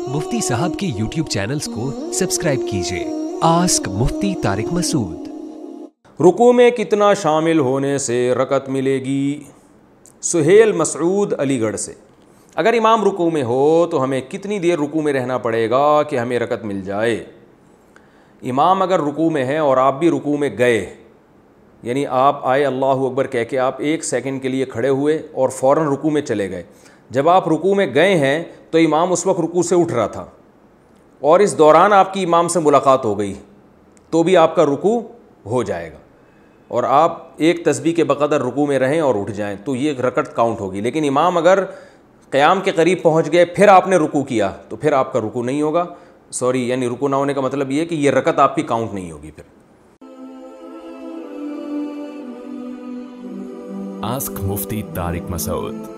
मुफ्ती साहब के YouTube channels को सब्सक्राइब कीजिए। आस्क मुफ्ती तारिक मसूद। रुकू में कितना शामिल होने से रकत मिलेगी? सुहेल मसूद अलीगढ़ से। अगर इमाम रुकू में हो तो हमें कितनी देर रुकू में रहना पड़ेगा कि हमें रकत मिल जाए? इमाम अगर रुकू में है और आप भी रुकू में गए, यानी आप आए अल्लाहु अकबर कह के आप 1 सेकंड के लिए खड़े हुए और फ़ौरन रुकू में चले गए। जब आप रुकू में गए हैं तो इमाम उस वक्त रुकू से उठ रहा था और इस दौरान आपकी इमाम से मुलाकात हो गई तो भी आपका रुकू हो जाएगा और आप एक तस्बीह के बक़दर रुकू में रहें और उठ जाएं तो ये रकत काउंट होगी। लेकिन इमाम अगर क़याम के करीब पहुंच गए फिर आपने रुकू किया तो फिर आपका रुकू नहीं होगा। सॉरी, यानी रुकू ना होने का मतलब ये है कि ये रकत आपकी काउंट नहीं होगी फिर। आस्क मुफ्ती तारिक मसूद।